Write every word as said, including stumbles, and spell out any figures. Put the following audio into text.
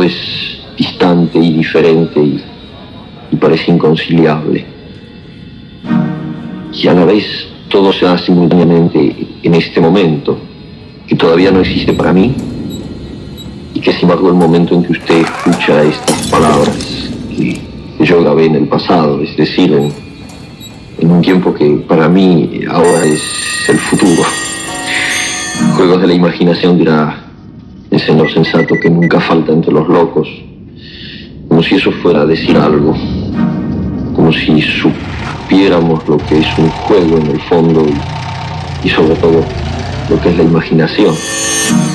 todo es distante y diferente y, y parece inconciliable. Y a la vez todo se da simultáneamente en este momento, que todavía no existe para mí, y que sin embargo el momento en que usted escucha estas palabras que, que yo grabé en el pasado, es decir, en, en un tiempo que para mí ahora es el futuro. Juegos de la imaginación, dirá el señor sensato que nunca falta entre los locos, como si eso fuera a decir algo, como si supiéramos lo que es un juego en el fondo y, y sobre todo lo que es la imaginación.